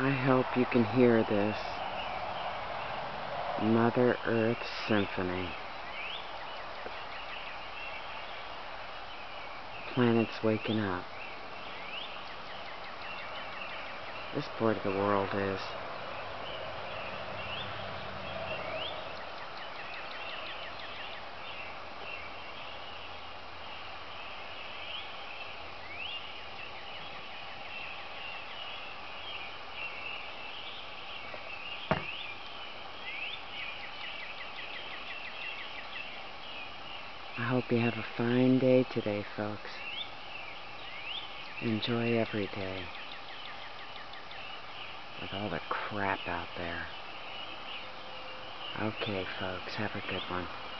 I hope you can hear this Mother Earth Symphony. The planet's waking up. This part of the world is. I hope you have a fine day today, folks. Enjoy every day with all the crap out there. Okay, folks, have a good one.